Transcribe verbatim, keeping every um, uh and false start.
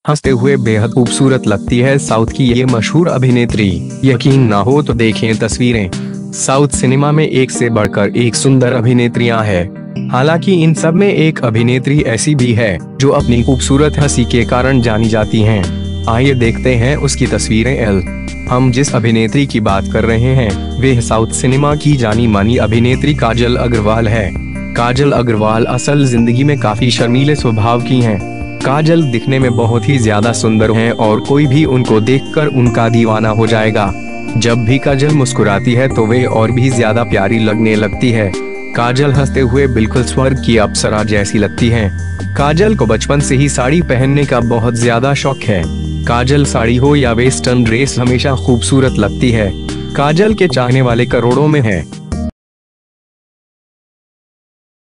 हंसते हुए बेहद खूबसूरत लगती है साउथ की ये मशहूर अभिनेत्री। यकीन ना हो तो देखें तस्वीरें। साउथ सिनेमा में एक से बढ़कर एक सुंदर अभिनेत्रियां हैं। हालांकि इन सब में एक अभिनेत्री ऐसी भी है जो अपनी खूबसूरत हंसी के कारण जानी जाती हैं। आइए देखते हैं उसकी तस्वीरें। एल हम जिस अभिनेत्री की बात कर रहे हैं वे साउथ सिनेमा की जानी मानी अभिनेत्री काजल अग्रवाल है। काजल अग्रवाल असल जिंदगी में काफी शर्मीले स्वभाव की हैं। काजल दिखने में बहुत ही ज्यादा सुंदर हैं और कोई भी उनको देखकर उनका दीवाना हो जाएगा। जब भी काजल मुस्कुराती है तो वे और भी ज्यादा प्यारी लगने लगती है। काजल हंसते हुए बिल्कुल स्वर्ग की अप्सरा जैसी लगती हैं। काजल को बचपन से ही साड़ी पहनने का बहुत ज्यादा शौक है। काजल साड़ी हो या वेस्टर्न ड्रेस हमेशा खूबसूरत लगती है। काजल के चाहने वाले करोड़ों में हैं।